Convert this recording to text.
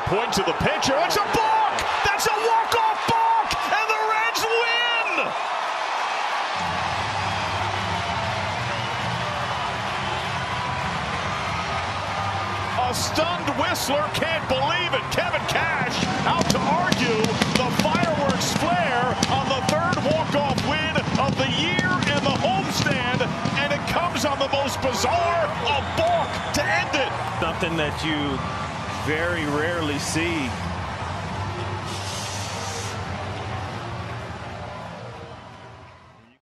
Point to the pitcher. It's a balk. That's a walk-off balk, and the Reds win. A stunned Whistler can't believe it. Kevin Cash out to argue the fireworks flare on the third walk-off win of the year in the homestand, and it comes on the most bizarre of balk to end it. Something that you very rarely see